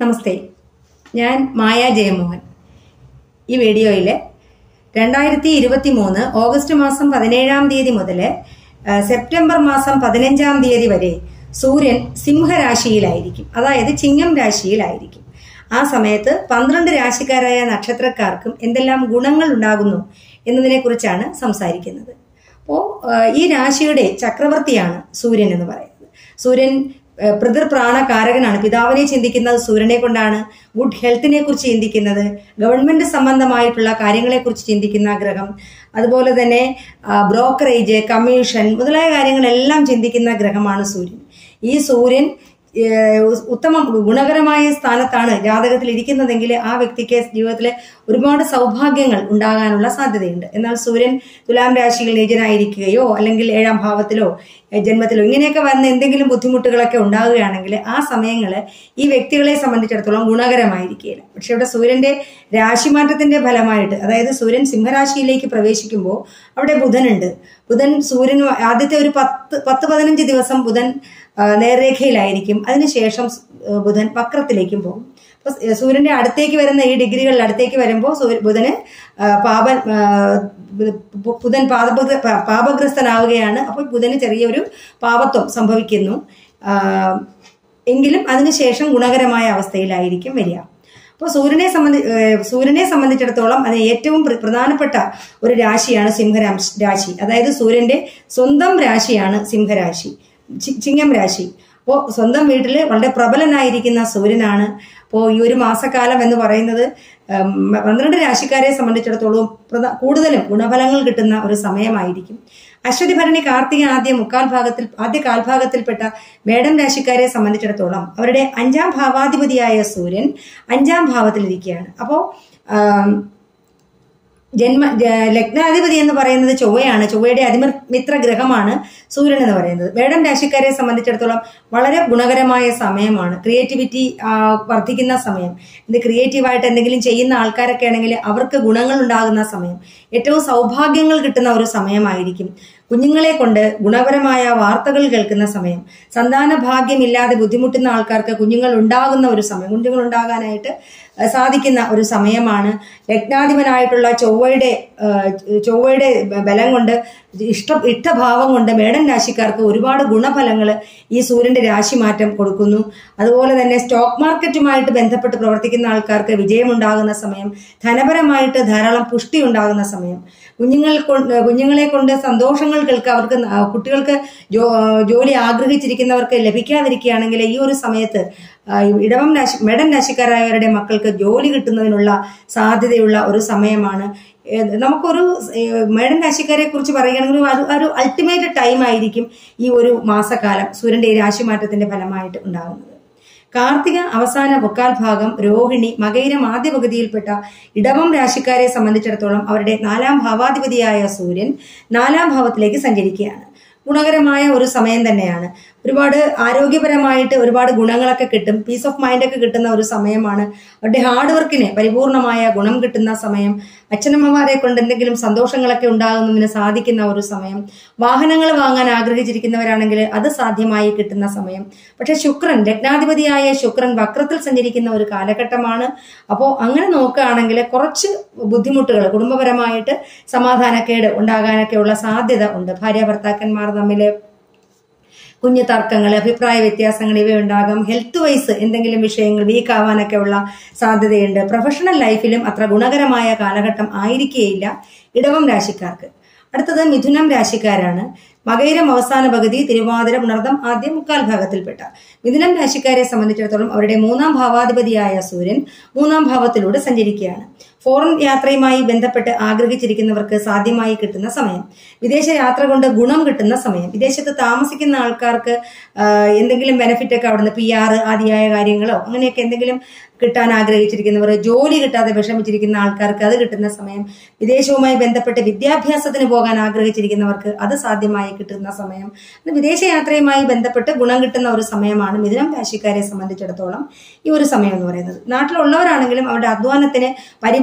നമസ്തേ, ഞാൻ മായ ജയമോഹൻ. ഈ വീഡിയോയിൽ 2023 ഓഗസ്റ്റ് മാസം 17-ാം തീയതി മുതൽ സെപ്റ്റംബർ മാസം 15-ാം തീയതി വരെ സൂര്യൻ സിംഹരാശിയിലായിരിക്കും, അതായത് ചിങ്ങം രാശിയിലായിരിക്കും. ആ സമയത്ത് 12 രാശിക്കാരായ നക്ഷത്രക്കാർക്കും എന്തെല്ലാം ഗുണങ്ങൾ ഉണ്ടാകുന്നു എന്നതിനെ കുറിച്ചാണ് സംസാരിക്കുന്നത്. അപ്പോൾ ഈ രാശിയുടെ ചക്രവർത്തിയാണ് സൂര്യൻ എന്ന് പറയുന്നത്. സൂര്യൻ പിതൃപ്രാണകാരകനാണ്. പിതാവിനെ ചിന്തിക്കുന്നത് സൂര്യനെ കൊണ്ടാണ്. ഗുഡ് ഹെൽത്തിനെ കുറിച്ച് ചിന്തിക്കുന്നത്, ഗവൺമെന്റ് സംബന്ധമായിട്ടുള്ള കാര്യങ്ങളെ കുറിച്ച് ചിന്തിക്കുന്ന ഗ്രഹം, അതുപോലെ തന്നെ ബ്രോക്കറേജ്, കമ്മീഷൻ മുതലായ കാര്യങ്ങളെല്ലാം ചിന്തിക്കുന്ന ഗ്രഹമാണ് സൂര്യൻ. ഈ സൂര്യൻ ഉത്തമ ഗുണകരമായ സ്ഥാനത്താണ് ജാതകത്തിൽ ഇരിക്കുന്നതെങ്കിൽ ആ വ്യക്തിക്ക് ജീവിതത്തിലെ ഒരുപാട് സൗഭാഗ്യങ്ങൾ ഉണ്ടാകാനുള്ള സാധ്യതയുണ്ട്. എന്നാൽ സൂര്യൻ തുലാം രാശിയിൽ നീചനായിരിക്കുകയോ അല്ലെങ്കിൽ 7-ാം ഭാവത്തിലോ ജന്മത്തിലോ ഇങ്ങനെയൊക്കെ വന്ന് എന്തെങ്കിലും ബുദ്ധിമുട്ടുകളൊക്കെ ഉണ്ടാവുകയാണെങ്കിൽ ആ സമയങ്ങൾ ഈ വ്യക്തികളെ സംബന്ധിച്ചിടത്തോളം ഗുണകരമായിരിക്കുകയില്ല. പക്ഷെ ഇവിടെ സൂര്യന്റെ രാശിമാറ്റത്തിന്റെ ഫലമായിട്ട്, അതായത് സൂര്യൻ സിംഹരാശിയിലേക്ക് പ്രവേശിക്കുമ്പോൾ അവിടെ ബുധനുണ്ട്. ബുധൻ സൂര്യന് ആദ്യത്തെ ഒരു 10-15 ദിവസം ബുധൻ നേർരേഖയിലായിരിക്കും. അതിനുശേഷം ബുധൻ വക്രത്തിലേക്കും പോകും. അപ്പൊ സൂര്യന്റെ അടുത്തേക്ക് വരുന്ന ഈ ഡിഗ്രികളിൽ അടുത്തേക്ക് വരുമ്പോൾ ബുധന് ബുധൻ പാപഗ്രസ്തനാവുകയാണ്. അപ്പോൾ ബുധന് ചെറിയൊരു പാപത്വം സംഭവിക്കുന്നു. എങ്കിലും അതിനുശേഷം ഗുണകരമായ അവസ്ഥയിലായിരിക്കും വരിക. അപ്പോൾ സൂര്യനെ സംബന്ധിച്ചിടത്തോളം അത് ഏറ്റവും പ്രധാനപ്പെട്ട ഒരു രാശിയാണ് സിംഹരാശി. അതായത് സൂര്യന്റെ സ്വന്തം രാശിയാണ് സിംഹരാശി, ചിങ്ങം രാശി. അപ്പോൾ സ്വന്തം വീട്ടിൽ വളരെ പ്രബലനായിരിക്കുന്ന സൂര്യനാണ്. അപ്പോൾ ഈ ഒരു മാസക്കാലം എന്ന് പറയുന്നത് 12 രാശിക്കാരെ സംബന്ധിച്ചിടത്തോളം കൂടുതലും ഗുണഫലങ്ങൾ കിട്ടുന്ന ഒരു സമയമായിരിക്കും. അശ്വതി ഭരണി കാർത്തിക ആദ്യ കാൽഭാഗത്തിൽപ്പെട്ട മേടം രാശിക്കാരെ സംബന്ധിച്ചിടത്തോളം അവരുടെ 5-ാം ഭാവാധിപതിയായ സൂര്യൻ 5-ാം ഭാവത്തിലിരിക്കുകയാണ്. അപ്പോൾ ലഗ്നാധിപതി എന്ന് പറയുന്നത് ചൊവ്വയാണ്. ചൊവ്വയുടെ അതിമിത്ര ഗ്രഹമാണ് സൂര്യൻ എന്ന് പറയുന്നത്. മേടം രാശിക്കാരെ സംബന്ധിച്ചിടത്തോളം വളരെ ഗുണകരമായ സമയമാണ്. ക്രിയേറ്റിവിറ്റി വർദ്ധിക്കുന്ന സമയം. ഇത് ക്രിയേറ്റീവായിട്ട് എന്തെങ്കിലും ചെയ്യുന്ന ആൾക്കാരൊക്കെ ആണെങ്കിൽ അവർക്ക് ഗുണങ്ങൾ ഉണ്ടാകുന്ന സമയം, ഏറ്റവും സൗഭാഗ്യങ്ങൾ കിട്ടുന്ന ഒരു സമയമായിരിക്കും. കുഞ്ഞുങ്ങളെ കൊണ്ട് ഗുണപരമായ വാർത്തകൾ കേൾക്കുന്ന സമയം, സന്താന ഭാഗ്യമില്ലാതെ ബുദ്ധിമുട്ടുന്ന ആൾക്കാർക്ക് കുഞ്ഞുങ്ങൾ ഉണ്ടാകുന്ന ഒരു സമയം, കുഞ്ഞുങ്ങൾ ഉണ്ടാകാനായിട്ട് സാധിക്കുന്ന ഒരു സമയമാണ്. ലഗ്നാധിപനായിട്ടുള്ള ചൊവ്വയുടെ ബലം കൊണ്ട് ഇഷ്ടഭാവം കൊണ്ട് മേടൻ രാശിക്കാർക്ക് ഒരുപാട് ഗുണഫലങ്ങൾ ഈ സൂര്യന്റെ രാശിമാറ്റം കൊടുക്കുന്നു. അതുപോലെ തന്നെ സ്റ്റോക്ക് മാർക്കറ്റുമായിട്ട് ബന്ധപ്പെട്ട് പ്രവർത്തിക്കുന്ന ആൾക്കാർക്ക് വിജയമുണ്ടാകുന്ന സമയം, ധനപരമായിട്ട് ധാരാളം പുഷ്ടി ഉണ്ടാകുന്ന സമയം, കുഞ്ഞുങ്ങളെ കൊണ്ട് സന്തോഷങ്ങൾ കേൾക്കുക, അവർക്ക് കുട്ടികൾക്ക് ജോലി ആഗ്രഹിച്ചിരിക്കുന്നവർക്ക് ലഭിക്കാതിരിക്കുകയാണെങ്കിൽ ഈ ഒരു സമയത്ത് മേടൻ രാശിക്കാരായവരുടെ മക്കൾക്ക് ജോലി കിട്ടുന്നതിനുള്ള സാധ്യതയുള്ള ഒരു സമയമാണ്. നമുക്കൊരു മേടൻ രാശിക്കാരെ കുറിച്ച് പറയുകയാണെങ്കിൽ ഒരു അൾട്ടിമേറ്റ് ടൈം ആയിരിക്കും ഈ ഒരു മാസക്കാലം സൂര്യന്റെ ഈ രാശിമാറ്റത്തിന്റെ ഫലമായിട്ട് ഉണ്ടാകുന്നത്. കാർത്തിക അവസാന മുക്കാൽ ഭാഗം, രോഹിണി, മകയിരം ആദ്യ പകുതിയിൽപ്പെട്ട ഇടവം രാശിക്കാരെ സംബന്ധിച്ചിടത്തോളം അവരുടെ 4-ാം ഭാവാധിപതിയായ സൂര്യൻ 4-ാം ഭാവത്തിലേക്ക് സഞ്ചരിക്കുകയാണ്. ഗുണകരമായ ഒരു സമയം തന്നെയാണ്. ഒരുപാട് ആരോഗ്യപരമായിട്ട് ഒരുപാട് ഗുണങ്ങളൊക്കെ കിട്ടും, പീസ് ഓഫ് മൈൻഡ് ഒക്കെ കിട്ടുന്ന ഒരു സമയമാണ്. അവരുടെ ഹാർഡ് വർക്കിന് പരിപൂർണമായ ഗുണം കിട്ടുന്ന സമയം, അച്ഛനമ്മമാരെ കൊണ്ട് എന്തെങ്കിലും സന്തോഷങ്ങളൊക്കെ ഉണ്ടാകുന്നതിന് സാധിക്കുന്ന ഒരു സമയം, വാഹനങ്ങൾ വാങ്ങാൻ ആഗ്രഹിച്ചിരിക്കുന്നവരാണെങ്കിൽ അത് സാധ്യമായി കിട്ടുന്ന സമയം. പക്ഷെ ശുക്രൻ, ലഗ്നാധിപതിയായ ശുക്രൻ വക്രത്തിൽ സഞ്ചരിക്കുന്ന ഒരു കാലഘട്ടമാണ്. അപ്പോൾ അങ്ങനെ നോക്കുകയാണെങ്കിൽ കുറച്ച് ബുദ്ധിമുട്ടുകൾ, കുടുംബപരമായിട്ട് സമാധാനക്കേട് ഉണ്ടാകാനൊക്കെയുള്ള സാധ്യത ഉണ്ട്. ഭാര്യ ഭർത്താക്കന്മാർ തമ്മിൽ കുഞ്ഞു തർക്കങ്ങൾ, അഭിപ്രായ വ്യത്യാസങ്ങൾ ഇവ ഉണ്ടാകാം. ഹെൽത്ത് വൈസ് എന്തെങ്കിലും വിഷയങ്ങൾ വീക്ക് ആവാനൊക്കെ ഉള്ള സാധ്യതയുണ്ട്. പ്രൊഫഷണൽ ലൈഫിലും അത്ര ഗുണകരമായ കാലഘട്ടം ആയിരിക്കുകയില്ല ഇടവം രാശിക്കാർക്ക്. അടുത്തത് മിഥുനം രാശിക്കാരാണ്. മകയിരം അവസാന പകുതി, തിരുവാതിര, പുണർദം ആദ്യ മുക്കാൽ ഭാഗത്തിൽപ്പെട്ട മിഥുനം രാശിക്കാരെ സംബന്ധിച്ചിടത്തോളം അവരുടെ 3-ാം ഭാവാധിപതിയായ സൂര്യൻ 3-ാം ഭാവത്തിലൂടെ സഞ്ചരിക്കുകയാണ്. ഫോറിൻ യാത്രയുമായി ബന്ധപ്പെട്ട് ആഗ്രഹിച്ചിരിക്കുന്നവർക്ക് സാധ്യമായി കിട്ടുന്ന സമയം, വിദേശ യാത്ര കൊണ്ട് ഗുണം കിട്ടുന്ന സമയം, വിദേശത്ത് താമസിക്കുന്ന ആൾക്കാർക്ക് എന്തെങ്കിലും ബെനിഫിറ്റ് ഒക്കെ അവിടുന്ന് PR ആദിയായ കാര്യങ്ങളോ അങ്ങനെയൊക്കെ എന്തെങ്കിലും കിട്ടാൻ ആഗ്രഹിച്ചിരിക്കുന്നവർ, ജോലി കിട്ടാതെ വിഷമിച്ചിരിക്കുന്ന ആൾക്കാർക്ക് അത് കിട്ടുന്ന സമയം, വിദേശവുമായി ബന്ധപ്പെട്ട് വിദ്യാഭ്യാസത്തിന് പോകാൻ ആഗ്രഹിച്ചിരിക്കുന്നവർക്ക് അത് സാധ്യമായി കിട്ടുന്ന സമയം, വിദേശയാത്രയുമായി ബന്ധപ്പെട്ട് ഗുണം കിട്ടുന്ന ഒരു സമയമാണ് മിഥുനം രാശിക്കാരെ സംബന്ധിച്ചിടത്തോളം ഈ ഒരു സമയം എന്ന് പറയുന്നത്. നാട്ടിലുള്ളവരാണെങ്കിലും അവരുടെ അധ്വാനത്തിന് പരിപൂർണ്ണ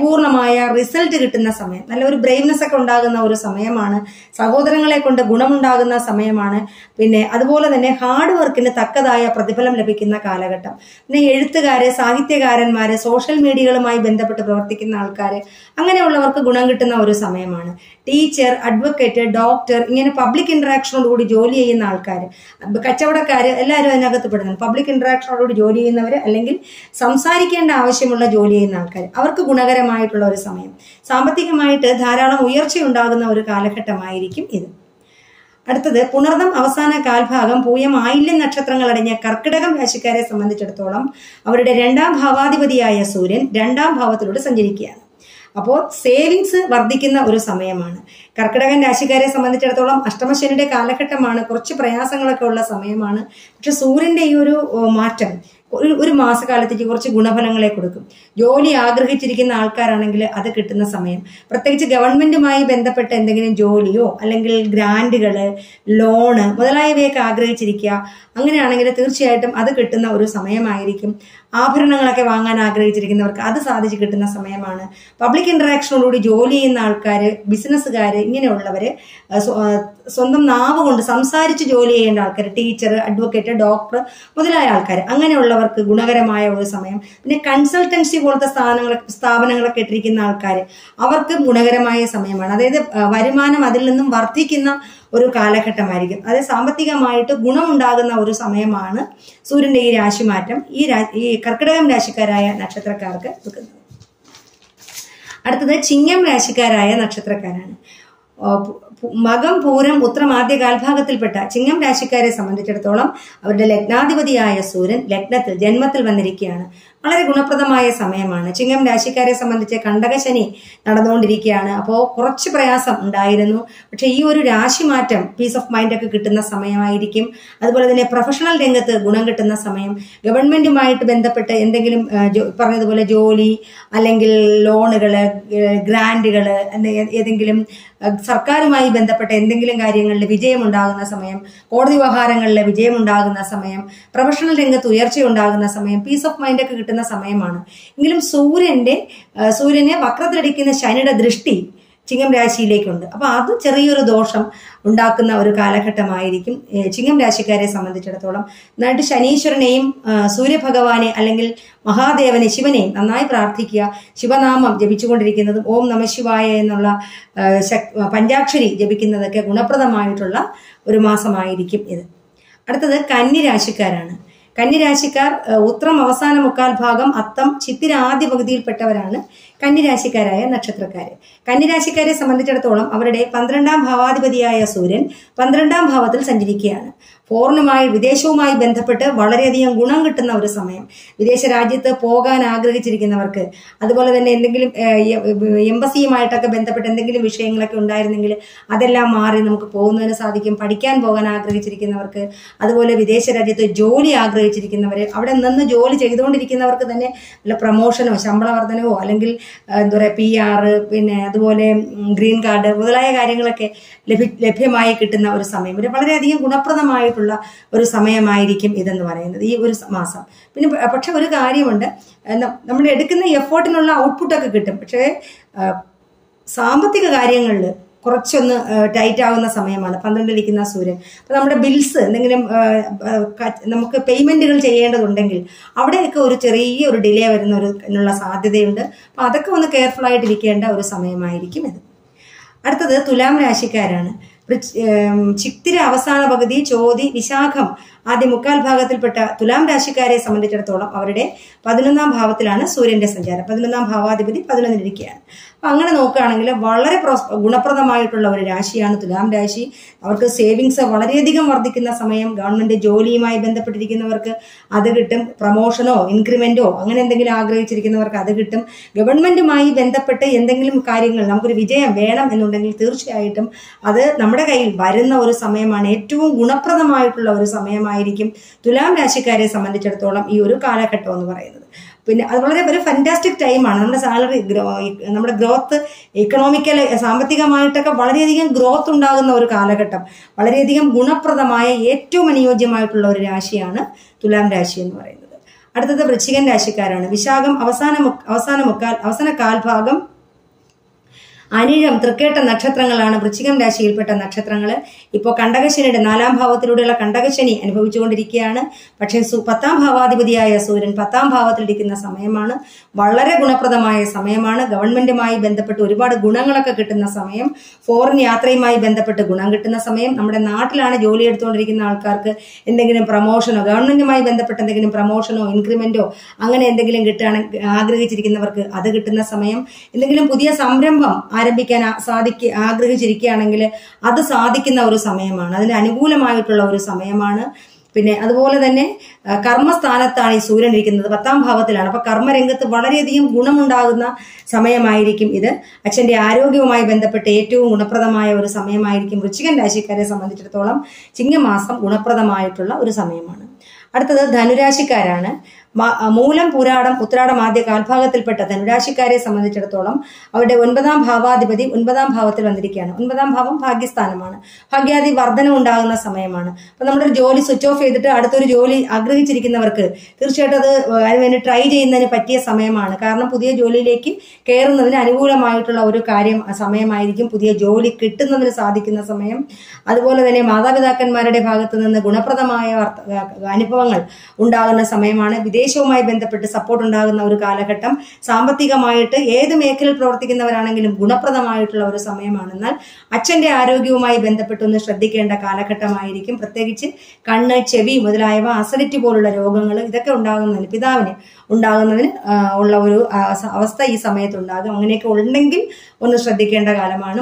പരിപൂർണമായ റിസൾട്ട് കിട്ടുന്ന സമയം, നല്ലൊരു ബ്രെയിവ്നെസ് ഒക്കെ ഉണ്ടാകുന്ന ഒരു സമയമാണ്. സഹോദരങ്ങളെ കൊണ്ട് ഗുണമുണ്ടാകുന്ന സമയമാണ്. പിന്നെ അതുപോലെ തന്നെ ഹാർഡ് വർക്കിന് തക്കതായ പ്രതിഫലം ലഭിക്കുന്ന കാലഘട്ടം. പിന്നെ എഴുത്തുകാര്, സാഹിത്യകാരന്മാര്, സോഷ്യൽ മീഡിയകളുമായി ബന്ധപ്പെട്ട് പ്രവർത്തിക്കുന്ന ആൾക്കാര്, അങ്ങനെയുള്ളവർക്ക് ഗുണം കിട്ടുന്ന ഒരു സമയമാണ്. ടീച്ചർ, അഡ്വക്കേറ്റ്, ഡോക്ടർ, ഇങ്ങനെ പബ്ലിക് ഇന്ററാക്ഷനോടുകൂടി ജോലി ചെയ്യുന്ന ആൾക്കാർ, കച്ചവടക്കാര്, എല്ലാവരും അതിനകത്ത് പെടുന്നുണ്ട്. പബ്ലിക് ഇന്ററാക്ഷനോടുകൂടി ജോലി ചെയ്യുന്നവർ, അല്ലെങ്കിൽ സംസാരിക്കേണ്ട ആവശ്യമുള്ള ജോലി ചെയ്യുന്ന ആൾക്കാർ, അവർക്ക് ഗുണകരമായിട്ടുള്ള ഒരു സമയം. സാമ്പത്തികമായിട്ട് ധാരാളം ഉയർച്ചയുണ്ടാകുന്ന ഒരു കാലഘട്ടമായിരിക്കും ഇത്. അടുത്തത് പുണർദം അവസാന കാൽഭാഗം പൂയം ആയില്യം നക്ഷത്രങ്ങൾ അടങ്ങിയ കർക്കിടകം രാശിക്കാരെ സംബന്ധിച്ചിടത്തോളം അവരുടെ 2ാം ഭാവാധിപതിയായ സൂര്യൻ 2ാം ഭാവത്തിലൂടെ സഞ്ചരിക്കുകയാണ്. അപ്പോൾ സേവിങ്സ് വർദ്ധിക്കുന്ന ഒരു സമയമാണ്. കർക്കിടകൻ രാശിക്കാരെ സംബന്ധിച്ചിടത്തോളം അഷ്ടമശനിയുടെ കാലഘട്ടമാണ്, കുറച്ച് പ്രയാസങ്ങളൊക്കെ ഉള്ള സമയമാണ്. പക്ഷെ സൂര്യന്റെ ഈ ഒരു മാറ്റം ഒരു മാസക്കാലത്തേക്ക് കുറച്ച് ഗുണഫലങ്ങളെ കൊടുക്കും. ജോലി ആഗ്രഹിച്ചിരിക്കുന്ന ആൾക്കാരാണെങ്കിൽ അത് കിട്ടുന്ന സമയം, പ്രത്യേകിച്ച് ഗവൺമെന്റുമായി ബന്ധപ്പെട്ട എന്തെങ്കിലും ജോലിയോ അല്ലെങ്കിൽ ഗ്രാന്റുകള്, ലോണ് മുതലായവയൊക്കെ ആഗ്രഹിച്ചിരിക്കുക, അങ്ങനെയാണെങ്കിൽ തീർച്ചയായിട്ടും അത് കിട്ടുന്ന ഒരു സമയമായിരിക്കും. ആഭരണങ്ങളൊക്കെ വാങ്ങാൻ ആഗ്രഹിച്ചിരിക്കുന്നവർക്ക് അത് സാധിച്ചു കിട്ടുന്ന സമയമാണ്. പബ്ലിക് ഇന്ററാക്ഷനോടുകൂടി ജോലി ചെയ്യുന്ന ആൾക്കാര്, ബിസിനസ്സുകാര്, ഇങ്ങനെയുള്ളവര്, സ്വന്തം നാവ് കൊണ്ട് സംസാരിച്ച് ജോലി ചെയ്യേണ്ട ആൾക്കാർ, ടീച്ചർ, അഡ്വക്കേറ്റ്, ഡോക്ടർ മുതലായ ആൾക്കാർ, അങ്ങനെയുള്ളവർക്ക് ഗുണകരമായ ഒരു സമയം. പിന്നെ കൺസൾട്ടൻസി പോലത്തെ സ്ഥാപനങ്ങളൊക്കെ ഇട്ടിരിക്കുന്ന ആൾക്കാർ, അവർക്ക് ഗുണകരമായ സമയമാണ്. അതായത് വരുമാനം അതിൽ നിന്നും വർദ്ധിക്കുന്ന ഒരു കാലഘട്ടമായിരിക്കും. അതായത് സാമ്പത്തികമായിട്ട് ഗുണമുണ്ടാകുന്ന ഒരു സമയമാണ് സൂര്യന്റെ ഈ രാശിമാറ്റം ഈ കർക്കിടകം രാശിക്കാരായ നക്ഷത്രക്കാർക്ക് എടുക്കുന്നത്. അടുത്തത് ചിങ്ങം രാശിക്കാരായ നക്ഷത്രക്കാരാണ്. മകം, പൂരം, ഉത്രം ആദ്യ കാൽഭാഗത്തിൽപ്പെട്ട ചിങ്ങം രാശിക്കാരെ സംബന്ധിച്ചിടത്തോളം അവരുടെ ലഗ്നാധിപതിയായ സൂര്യൻ ലഗ്നത്തിൽ, ജന്മത്തിൽ വന്നിരിക്കുകയാണ്. വളരെ ഗുണപ്രദമായ സമയമാണ്. ചിങ്ങം രാശിക്കാരെ സംബന്ധിച്ച് കണ്ടകശനി നടന്നുകൊണ്ടിരിക്കുകയാണ്. അപ്പോൾ കുറച്ച് പ്രയാസം ഉണ്ടായിരുന്നു. പക്ഷെ ഈ ഒരു രാശിമാറ്റം പീസ് ഓഫ് മൈൻഡ് ഒക്കെ കിട്ടുന്ന സമയമായിരിക്കും. അതുപോലെ തന്നെ പ്രൊഫഷണൽ രംഗത്ത് ഗുണം കിട്ടുന്ന സമയം, ഗവൺമെന്റുമായിട്ട് ബന്ധപ്പെട്ട് എന്തെങ്കിലും പറഞ്ഞതുപോലെ ജോലി അല്ലെങ്കിൽ ലോണുകള്, ഗ്രാന്റുകള്, ഏതെങ്കിലും സർക്കാരുമായി ബന്ധപ്പെട്ട എന്തെങ്കിലും കാര്യങ്ങളിൽ വിജയമുണ്ടാകുന്ന സമയം, കോടതി വ്യവഹാരങ്ങളിൽ വിജയമുണ്ടാകുന്ന സമയം, പ്രൊഫഷണൽ രംഗത്ത് ഉയർച്ചയുണ്ടാകുന്ന സമയം, പീസ് ഓഫ് മൈൻഡ് ഒക്കെ കിട്ടുന്ന സമയമാണ്. എങ്കിലും സൂര്യനെ വക്രത്തിലടിക്കുന്ന ശനിയുടെ ദൃഷ്ടി ചിങ്ങം രാശിയിലേക്കുണ്ട്. അപ്പൊ അത് ചെറിയൊരു ദോഷം ഉണ്ടാക്കുന്ന ഒരു കാലഘട്ടമായിരിക്കും ചിങ്ങം രാശിക്കാരെ സംബന്ധിച്ചിടത്തോളം. നന്നായിട്ട് ശനീശ്വരനെയും സൂര്യഭഗവാനെ അല്ലെങ്കിൽ മഹാദേവനെ, ശിവനെയും നന്നായി പ്രാർത്ഥിക്കുക. ശിവനാമം ജപിച്ചുകൊണ്ടിരിക്കുന്നതും ഓം നമഃശിവായ എന്നുള്ള പഞ്ചാക്ഷരി ജപിക്കുന്നതൊക്കെ ഗുണപ്രദമായിട്ടുള്ള ഒരു മാസമായിരിക്കും ഇത്. അടുത്തത് കന്നിരാശിക്കാരാണ്. കന്നിരാശിക്കാർ ഉത്രം അവസാന മുക്കാൽ ഭാഗം, അത്തം, ചിത്തിര ആദ്യ പകുതിയിൽപ്പെട്ടവരാണ് കന്നിരാശിക്കാരായ നക്ഷത്രക്കാര്. കന്നിരാശിക്കാരെ സംബന്ധിച്ചിടത്തോളം അവരുടെ 12ാം ഭാവാധിപതിയായ സൂര്യൻ 12ാം ഭാവത്തിൽ സഞ്ചരിക്കുകയാണ്. വിദേശവുമായി ബന്ധപ്പെട്ട് വളരെയധികം ഗുണം കിട്ടുന്ന ഒരു സമയം. വിദേശ രാജ്യത്ത് പോകാൻ ആഗ്രഹിച്ചിരിക്കുന്നവർക്ക്, അതുപോലെ തന്നെ എന്തെങ്കിലും എംബസിയുമായിട്ടൊക്കെ ബന്ധപ്പെട്ട് എന്തെങ്കിലും വിഷയങ്ങളൊക്കെ ഉണ്ടായിരുന്നെങ്കിൽ അതെല്ലാം മാറി നമുക്ക് പോകുന്നതിന് സാധിക്കും. പഠിക്കാൻ പോകാൻ ആഗ്രഹിച്ചിരിക്കുന്നവർക്ക്, അതുപോലെ വിദേശ രാജ്യത്ത് ജോലി ആഗ്രഹിച്ചിരിക്കുന്നവർ, അവിടെ നിന്ന് ജോലി ചെയ്തുകൊണ്ടിരിക്കുന്നവർക്ക് തന്നെ വല്ല പ്രമോഷനോ ശമ്പള വർധനവോ അല്ലെങ്കിൽ എന്താ പറയുക PR, പിന്നെ അതുപോലെ ഗ്രീൻ കാർഡ് മുതലായ കാര്യങ്ങളൊക്കെ ലഭ്യമായി കിട്ടുന്ന ഒരു സമയം. ഒരു വളരെയധികം ഗുണപ്രദമായിട്ടുള്ള ഒരു സമയമായിരിക്കും ഇതെന്ന് പറയുന്നത്, ഈ ഒരു മാസം. പിന്നെ പക്ഷെ ഒരു കാര്യമുണ്ട്, നമ്മൾ എടുക്കുന്ന എഫേർട്ടിനുള്ള ഔട്ട്പുട്ടൊക്കെ കിട്ടും. പക്ഷേ സാമ്പത്തിക കാര്യങ്ങളിൽ കുറച്ചൊന്ന് ടൈറ്റ് ആവുന്ന സമയമാണ് 12-ലിരിക്കുന്ന സൂര്യൻ. അപ്പൊ നമ്മുടെ ബിൽസ് എന്തെങ്കിലും നമുക്ക് പേയ്മെന്റുകൾ ചെയ്യേണ്ടതുണ്ടെങ്കിൽ അവിടെയൊക്കെ ഒരു ചെറിയൊരു ഡിലേ വരുന്ന സാധ്യതയുണ്ട്. അപ്പൊ അതൊക്കെ ഒന്ന് കെയർഫുൾ ആയിട്ടിരിക്കേണ്ട ഒരു സമയമായിരിക്കും ഇത്. അടുത്തത് തുലാം രാശിക്കാരാണ്. ചിത്തിര അവസാന പകുതി, ചോതി, വിശാഖം ആദ്യ മുക്കാൽ ഭാഗത്തിൽപ്പെട്ട തുലാം രാശിക്കാരെ സംബന്ധിച്ചിടത്തോളം അവരുടെ 11ാം ഭാവത്തിലാണ് സൂര്യന്റെ സഞ്ചാരം. 11ാം ഭാവാധിപതി 11-ലിരിക്കുകയാണ്. അപ്പൊ അങ്ങനെ നോക്കുകയാണെങ്കിൽ വളരെ ഗുണപ്രദമായിട്ടുള്ള ഒരു രാശിയാണ് തുലാം രാശി. അവർക്ക് സേവിങ്സ് വളരെയധികം വർദ്ധിക്കുന്ന സമയം. ഗവൺമെന്റ് ജോലിയുമായി ബന്ധപ്പെട്ടിരിക്കുന്നവർക്ക് അത് കിട്ടും. പ്രൊമോഷനോ ഇൻക്രിമെന്റോ അങ്ങനെ എന്തെങ്കിലും ആഗ്രഹിച്ചിരിക്കുന്നവർക്ക് അത് കിട്ടും. ഗവൺമെന്റുമായി ബന്ധപ്പെട്ട് എന്തെങ്കിലും കാര്യങ്ങൾ നമുക്കൊരു വിജയം വേണം എന്നുണ്ടെങ്കിൽ തീർച്ചയായിട്ടും അത് നമ്മുടെ കയ്യിൽ വരുന്ന ഒരു സമയമാണ്. ഏറ്റവും ഗുണപ്രദമായിട്ടുള്ള ഒരു സമയമായിരിക്കും തുലാം രാശിക്കാരെ സംബന്ധിച്ചിടത്തോളം ഈ ഒരു കാലഘട്ടം എന്ന് പറയുന്നത്. പിന്നെ അത് വളരെ ഒരു ഫാന്റാസ്റ്റിക് ടൈമാണ്. നമ്മുടെ സാലറി, നമ്മുടെ ഗ്രോത്ത്, ഇക്കണോമിക്കൽ, സാമ്പത്തികമായിട്ടൊക്കെ വളരെയധികം ഗ്രോത്ത് ഉണ്ടാകുന്ന ഒരു കാലഘട്ടം. വളരെയധികം ഗുണപ്രദമായ ഏറ്റവും അനുയോജ്യമായിട്ടുള്ള ഒരു രാശിയാണ് തുലാം രാശി എന്ന് പറയുന്നത്. അടുത്തത് വൃശ്ചികൻ രാശിക്കാരാണ്. വിശാഖം അവസാന കാൽഭാഗം, അനിഴം, തൃക്കേട്ട നക്ഷത്രങ്ങളാണ് വൃശ്ചികം രാശിയിൽപ്പെട്ട നക്ഷത്രങ്ങൾ. ഇപ്പോൾ കണ്ടകശനിയുടെ 4ാം ഭാവത്തിലൂടെയുള്ള കണ്ടകശനി അനുഭവിച്ചുകൊണ്ടിരിക്കുകയാണ്. പക്ഷേ 10ാം ഭാവാധിപതിയായ സൂര്യൻ 10ാം ഭാവത്തിലിരിക്കുന്ന സമയമാണ്. വളരെ ഗുണപ്രദമായ സമയമാണ്. ഗവൺമെന്റുമായി ബന്ധപ്പെട്ട് ഒരുപാട് ഗുണങ്ങളൊക്കെ കിട്ടുന്ന സമയം, ഫോറിൻ യാത്രയുമായി ബന്ധപ്പെട്ട് ഗുണം കിട്ടുന്ന സമയം, നമ്മുടെ നാട്ടിലാണ് ജോലി എടുത്തുകൊണ്ടിരിക്കുന്ന ആൾക്കാർക്ക് എന്തെങ്കിലും പ്രമോഷനോ ഗവൺമെന്റുമായി ബന്ധപ്പെട്ട് എന്തെങ്കിലും പ്രമോഷനോ ഇൻക്രിമെന്റോ അങ്ങനെ എന്തെങ്കിലും കിട്ടുകയാണെങ്കിൽ ആഗ്രഹിച്ചിരിക്കുന്നവർക്ക് അത് കിട്ടുന്ന സമയം, എന്തെങ്കിലും പുതിയ സംരംഭം ആരംഭിക്കാൻ ആഗ്രഹിച്ചിരിക്കുകയാണെങ്കിൽ അത് സാധിക്കുന്ന ഒരു സമയമാണ്. അതിന് അനുകൂലമായിട്ടുള്ള ഒരു സമയമാണ്. പിന്നെ അതുപോലെ തന്നെ കർമ്മസ്ഥാനത്താണ് ഈ സൂര്യൻ ഇരിക്കുന്നത്, 10ാം ഭാവത്തിലാണ്. അപ്പൊ കർമ്മരംഗത്ത് വളരെയധികം ഗുണമുണ്ടാകുന്ന സമയമായിരിക്കും ഇത്. അച്ഛന്റെ ആരോഗ്യവുമായി ബന്ധപ്പെട്ട് ഏറ്റവും ഗുണപ്രദമായ ഒരു സമയമായിരിക്കും. വൃശ്ചികൻ രാശിക്കാരെ സംബന്ധിച്ചിടത്തോളം ചിങ്ങമാസം ഗുണപ്രദമായിട്ടുള്ള ഒരു സമയമാണ്. അടുത്തത് ധനുരാശിക്കാരാണ്. മൂലം, പൂരാടം, ഉത്രാടം ആദ്യ കാൽഭാഗത്തിൽപ്പെട്ട ധനുരാശിക്കാരെ സംബന്ധിച്ചിടത്തോളം അവരുടെ 9ാം ഭാവാധിപതി 9ാം ഭാവത്തിൽ വന്നിരിക്കുകയാണ്. 9ാം ഭാവം ഭാഗ്യസ്ഥാനമാണ്. ഭാഗ്യാദി വർധനം ഉണ്ടാകുന്ന സമയമാണ്. അപ്പൊ നമ്മുടെ ഒരു ജോലി സ്വിച്ച് ഓഫ് ചെയ്തിട്ട് അടുത്തൊരു ജോലി ആഗ്രഹിച്ചിരിക്കുന്നവർക്ക് തീർച്ചയായിട്ടും അത് അതിനുവേണ്ടി ട്രൈ ചെയ്യുന്നതിന് പറ്റിയ സമയമാണ്. കാരണം പുതിയ ജോലിയിലേക്ക് കയറുന്നതിന് അനുകൂലമായിട്ടുള്ള ഒരു സമയമായിരിക്കും. പുതിയ ജോലി കിട്ടുന്നതിന് സാധിക്കുന്ന സമയം. അതുപോലെ തന്നെ മാതാപിതാക്കന്മാരുടെ ഭാഗത്ത് നിന്ന് ഗുണപ്രദമായ അനുഭവങ്ങൾ ഉണ്ടാകുന്ന സമയമാണ്. വിദേശവുമായി ബന്ധപ്പെട്ട് സപ്പോർട്ട് ഉണ്ടാകുന്ന ഒരു കാലഘട്ടം. സാമ്പത്തികമായിട്ട് ഏത് മേഖലയിൽ പ്രവർത്തിക്കുന്നവരാണെങ്കിലും ഗുണപ്രദമായിട്ടുള്ള ഒരു സമയമാണ്. എന്നാൽ അച്ഛന്റെ ആരോഗ്യവുമായി ബന്ധപ്പെട്ടൊന്ന് ശ്രദ്ധിക്കേണ്ട കാലഘട്ടമായിരിക്കും. പ്രത്യേകിച്ച് കണ്ണ്, ചെവി മുതലായവ, അസിഡിറ്റി പോലുള്ള രോഗങ്ങൾ ഇതൊക്കെ ഉണ്ടാകുന്നതിന്, പിതാവിന് ഉണ്ടാകുന്നതിന് ഉള്ള ഒരു അവസ്ഥ ഈ സമയത്തുണ്ടാകും. അങ്ങനെയൊക്കെ ഉണ്ടെങ്കിൽ ഒന്ന് ശ്രദ്ധിക്കേണ്ട കാലമാണ്.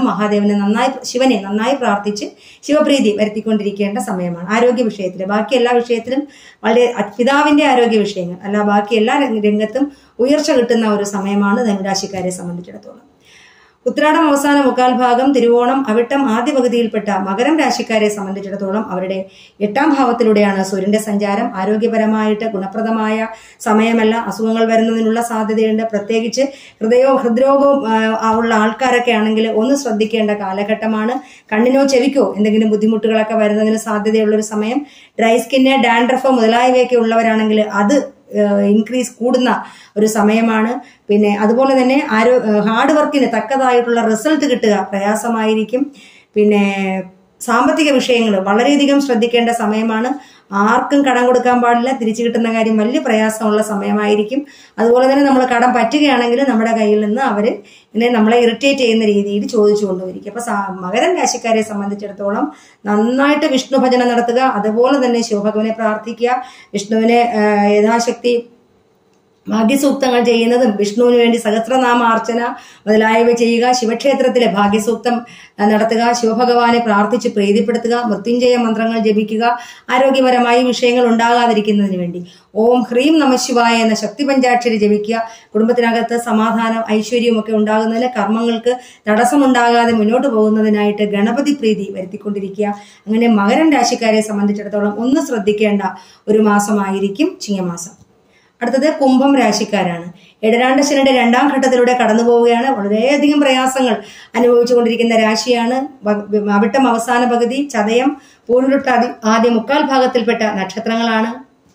ശിവനെ നന്നായി പ്രാർത്ഥിച്ച് ശിവപ്രീതി വരുത്തിക്കൊണ്ടിരിക്കേണ്ട സമയമാണ് ആരോഗ്യ വിഷയത്തിൽ. ബാക്കി എല്ലാ വിഷയത്തിലും വളരെ പിതാവിന്റെ ആരോഗ്യ വിഷയങ്ങൾ അല്ല, ബാക്കി എല്ലാ രംഗത്തും ഉയർച്ച കിട്ടുന്ന ഒരു സമയമാണ് ധനുരാശിക്കാരെ സംബന്ധിച്ചിടത്തോളം. ഉത്രാടം അവസാന മുക്കാൽ ഭാഗം, തിരുവോണം, അവിട്ടം ആദ്യ പകുതിയിൽപ്പെട്ട മകരം രാശിക്കാരെ സംബന്ധിച്ചിടത്തോളം അവരുടെ 8ാം ഭാവത്തിലൂടെയാണ് സൂര്യന്റെ സഞ്ചാരം. ആരോഗ്യപരമായിട്ട് ഗുണപ്രദമായ സമയമല്ല. അസുഖങ്ങൾ വരുന്നതിനുള്ള സാധ്യതയുണ്ട്. പ്രത്യേകിച്ച് ഹൃദ്രോഗവും ഉള്ള ആൾക്കാരൊക്കെ ആണെങ്കിൽ ഒന്ന് ശ്രദ്ധിക്കേണ്ട കാലഘട്ടമാണ്. കണ്ണിനോ ചെവിക്കോ എന്തെങ്കിലും ബുദ്ധിമുട്ടുകളൊക്കെ വരുന്നതിന് സാധ്യതയുള്ള ഒരു സമയം. ഡ്രൈ സ്കിന്ന്, ഡാൻഡ്രഫ് മുതലായവയൊക്കെ ഉള്ളവരാണെങ്കിൽ അത് ഇൻക്രീസ് കൂടുന്ന ഒരു സമയമാണ്. പിന്നെ അതുപോലെ തന്നെ ഹാർഡ് വർക്കിന് തക്കതായിട്ടുള്ള റിസൾട്ട് കിട്ടുക പ്രയാസമായിരിക്കും. പിന്നെ സാമ്പത്തിക വിഷയങ്ങൾ വളരെയധികം ശ്രദ്ധിക്കേണ്ട സമയമാണ്. ആർക്കും കടം കൊടുക്കാൻ പാടില്ല. തിരിച്ചു കിട്ടുന്ന കാര്യം വലിയ പ്രയാസമുള്ള സമയമായിരിക്കും. അതുപോലെ തന്നെ നമ്മൾ കടം പറ്റുകയാണെങ്കിൽ നമ്മുടെ കയ്യിൽ നിന്ന് അവർ ഇങ്ങനെ നമ്മളെ ഇറിറ്റേറ്റ് ചെയ്യുന്ന രീതിയിൽ ചോദിച്ചു കൊണ്ടുവരിക. അപ്പൊ മകരം രാശിക്കാരെ സംബന്ധിച്ചിടത്തോളം നന്നായിട്ട് വിഷ്ണു ഭജനം നടത്തുക. അതുപോലെ തന്നെ ശിവഭഗവാനെ പ്രാർത്ഥിക്കുക. വിഷ്ണുവിനെ യഥാശക്തി ഭാഗ്യസൂക്തങ്ങൾ ചെയ്യുന്നതും, വിഷ്ണുവിന് വേണ്ടി സഹസ്രനാമാർച്ചന മുതലായവ ചെയ്യുക. ശിവക്ഷേത്രത്തിലെ ഭാഗ്യസൂക്തം നടത്തുക. ശിവഭഗവാനെ പ്രാർത്ഥിച്ച് പ്രീതിപ്പെടുത്തുക. മൃത്യുഞ്ജയ മന്ത്രങ്ങൾ ജപിക്കുക. ആരോഗ്യപരമായി വിഷയങ്ങൾ ഉണ്ടാകാതിരിക്കുന്നതിന് വേണ്ടി ഓം ഹ്രീം നമഃശിവായ എന്ന ശക്തി പഞ്ചാക്ഷരി ജപിക്കുക. കുടുംബത്തിനകത്ത് സമാധാനം, ഐശ്വര്യവും ഒക്കെ ഉണ്ടാകുന്നതിന്, കർമ്മങ്ങൾക്ക് തടസ്സമുണ്ടാകാതെ മുന്നോട്ട് പോകുന്നതിനായിട്ട് ഗണപതി പ്രീതി വരുത്തിക്കൊണ്ടിരിക്കുക. അങ്ങനെ മകരം രാശിക്കാരെ സംബന്ധിച്ചിടത്തോളം ഒന്ന് ശ്രദ്ധിക്കേണ്ട ഒരു മാസമായിരിക്കും ചിങ്ങമാസം. അടുത്തത് കുംഭം രാശിക്കാരാണ്. എടരാണ്ടശനിയുടെ 2ാം ഘട്ടത്തിലൂടെ കടന്നു പോവുകയാണ്. വളരെയധികം പ്രയാസങ്ങൾ അനുഭവിച്ചുകൊണ്ടിരിക്കുന്ന രാശിയാണ്. അവിട്ടം അവസാന പകുതി, ചതയം, പൂരുരുട്ടാതി ആദ്യ മുക്കാൽ ഭാഗത്തിൽപ്പെട്ട നക്ഷത്രങ്ങളാണ്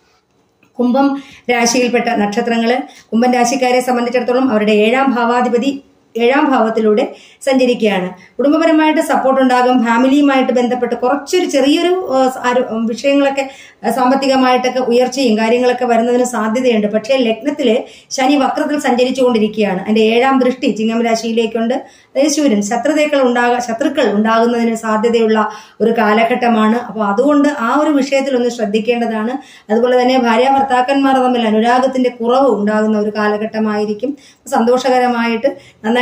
കുംഭം രാശിയിൽപ്പെട്ട നക്ഷത്രങ്ങള്. കുംഭം രാശിക്കാരെ സംബന്ധിച്ചിടത്തോളം അവരുടെ 7ാം ഭാവാധിപതി 7ാം ഭാവത്തിലൂടെ സഞ്ചരിക്കുകയാണ്. കുടുംബപരമായിട്ട് സപ്പോർട്ട് ഉണ്ടാകും. ഫാമിലിയുമായിട്ട് ബന്ധപ്പെട്ട് ചെറിയൊരു വിഷയങ്ങളൊക്കെ സാമ്പത്തികമായിട്ടൊക്കെ ഉയർച്ചയും കാര്യങ്ങളൊക്കെ വരുന്നതിന് സാധ്യതയുണ്ട്. പക്ഷേ ലഗ്നത്തില് ശനി വക്രത്തിൽ സഞ്ചരിച്ചുകൊണ്ടിരിക്കുകയാണ്. അതിന്റെ 7ാം ദൃഷ്ടി ചിങ്ങം രാശിയിലേക്കുണ്ട്. അതായത് സൂര്യൻ ശത്രുക്കൾ ഉണ്ടാകുന്നതിന് സാധ്യതയുള്ള ഒരു കാലഘട്ടമാണ്. അപ്പോൾ അതുകൊണ്ട് ആ ഒരു വിഷയത്തിൽ ഒന്ന് ശ്രദ്ധിക്കേണ്ടതാണ്. അതുപോലെ തന്നെ ഭാര്യ ഭർത്താക്കന്മാർ തമ്മിൽ അനുരാഗത്തിന്റെ കുറവ് ഉണ്ടാകുന്ന ഒരു കാലഘട്ടമായിരിക്കും. സന്തോഷകരമായിട്ട് നന്നായിട്ട്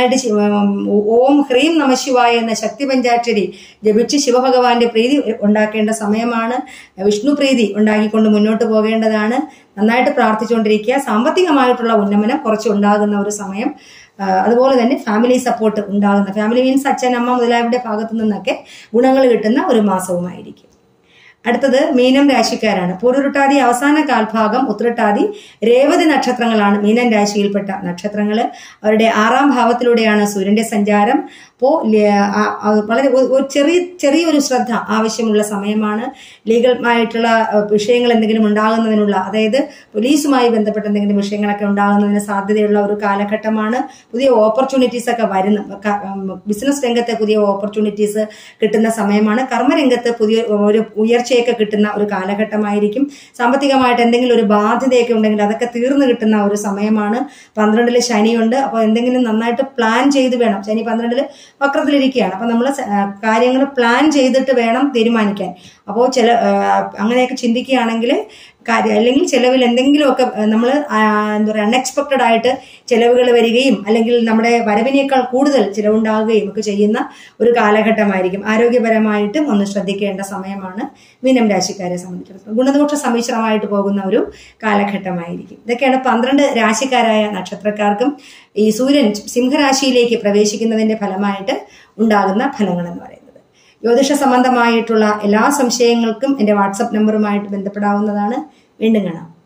ഓം ഹ്രീം നമഃശിവായ എന്ന ശക്തി പഞ്ചാക്ഷരി ജപിച്ച് ശിവഭഗവാന്റെ പ്രീതി ഉണ്ടാക്കേണ്ട സമയമാണ്. വിഷ്ണു പ്രീതി ഉണ്ടാക്കിക്കൊണ്ട് മുന്നോട്ട് പോകേണ്ടതാണ്. നന്നായിട്ട് പ്രാർത്ഥിച്ചുകൊണ്ടിരിക്കുക. സാമ്പത്തികമായിട്ടുള്ള ഉന്നമനം കുറച്ച് ഉണ്ടാകുന്ന ഒരു സമയം. അതുപോലെ തന്നെ ഫാമിലി സപ്പോർട്ട് ഉണ്ടാകുന്ന, ഫാമിലി മീൻസ് അച്ഛൻ, അമ്മ മുതലായവരുടെ ഭാഗത്തു നിന്നൊക്കെ ഗുണങ്ങൾ കിട്ടുന്ന ഒരു മാസവുമായിരിക്കും. അടുത്തത് മീനം രാശിക്കാരാണ്. പൂരുരുട്ടാതി അവസാന കാൽഭാഗം, ഉത്രട്ടാതി, രേവതി നക്ഷത്രങ്ങളാണ് മീനം രാശിയിൽപ്പെട്ട നക്ഷത്രങ്ങൾ. അവരുടെ 6ാം ഭാവത്തിലൂടെയാണ് സൂര്യന്റെ സഞ്ചാരം. അപ്പോൾ വളരെ ചെറിയൊരു ശ്രദ്ധ ആവശ്യമുള്ള സമയമാണ്. ലീഗൽമായിട്ടുള്ള വിഷയങ്ങൾ എന്തെങ്കിലും ഉണ്ടാകുന്നതിനുള്ള, അതായത് പോലീസുമായി ബന്ധപ്പെട്ട എന്തെങ്കിലും വിഷയങ്ങളൊക്കെ ഉണ്ടാകുന്നതിന് സാധ്യതയുള്ള ഒരു കാലഘട്ടമാണ്. പുതിയ ഓപ്പർച്യൂണിറ്റീസ് ഒക്കെ വരുന്ന, ബിസിനസ് രംഗത്തെ പുതിയ ഓപ്പർച്യൂണിറ്റീസ് കിട്ടുന്ന സമയമാണ്. കർമ്മരംഗത്ത് പുതിയ ഒരു ഉയർച്ചയൊക്കെ കിട്ടുന്ന ഒരു കാലഘട്ടമായിരിക്കും. സാമ്പത്തികമായിട്ട് എന്തെങ്കിലും ഒരു ബാധ്യതയൊക്കെ ഉണ്ടെങ്കിൽ അതൊക്കെ തീർന്നു കിട്ടുന്ന ഒരു സമയമാണ്. 12-ൽ ശനിയുണ്ട്. അപ്പോൾ എന്തെങ്കിലും നന്നായിട്ട് പ്ലാൻ ചെയ്ത് വേണം. ശനി 12-ൽ വക്രത്തിലിരിക്കുകയാണ്. അപ്പൊ നമ്മൾ കാര്യങ്ങൾ പ്ലാൻ ചെയ്തിട്ട് വേണം തീരുമാനിക്കാൻ. അപ്പോൾ അങ്ങനെയൊക്കെ ചിന്തിക്കുകയാണെങ്കിൽ അല്ലെങ്കിൽ ചെലവിൽ എന്തെങ്കിലുമൊക്കെ നമ്മൾ എന്താ പറയുക, അൺഎക്സ്പെക്റ്റഡ് ആയിട്ട് ചെലവുകൾ വരികയും അല്ലെങ്കിൽ നമ്മുടെ വരവിനേക്കാൾ കൂടുതൽ ചിലവുണ്ടാകുകയും ഒക്കെ ചെയ്യുന്ന ഒരു കാലഘട്ടമായിരിക്കും. ആരോഗ്യപരമായിട്ടും ഒന്ന് ശ്രദ്ധിക്കേണ്ട സമയമാണ് മീനം രാശിക്കാരെ സംബന്ധിച്ചിടത്തോളം. ഗുണദോഷ സമ്മിശ്രമായിട്ട് പോകുന്ന ഒരു കാലഘട്ടമായിരിക്കും. ഇതൊക്കെയാണ് 12 രാശിക്കാരായ നക്ഷത്രക്കാർക്കും ഈ സൂര്യൻ സിംഹരാശിയിലേക്ക് പ്രവേശിക്കുന്നതിന്റെ ഫലമായിട്ട് ഉണ്ടാകുന്ന ഫലങ്ങൾ എന്ന് പറയുന്നത്. ജ്യോതിഷ സംബന്ധമായിട്ടുള്ള എല്ലാ സംശയങ്ങൾക്കും എൻ്റെ വാട്സപ്പ് നമ്പറുമായിട്ട് ബന്ധപ്പെടാവുന്നതാണ്. വീണ്ടും കാണാം.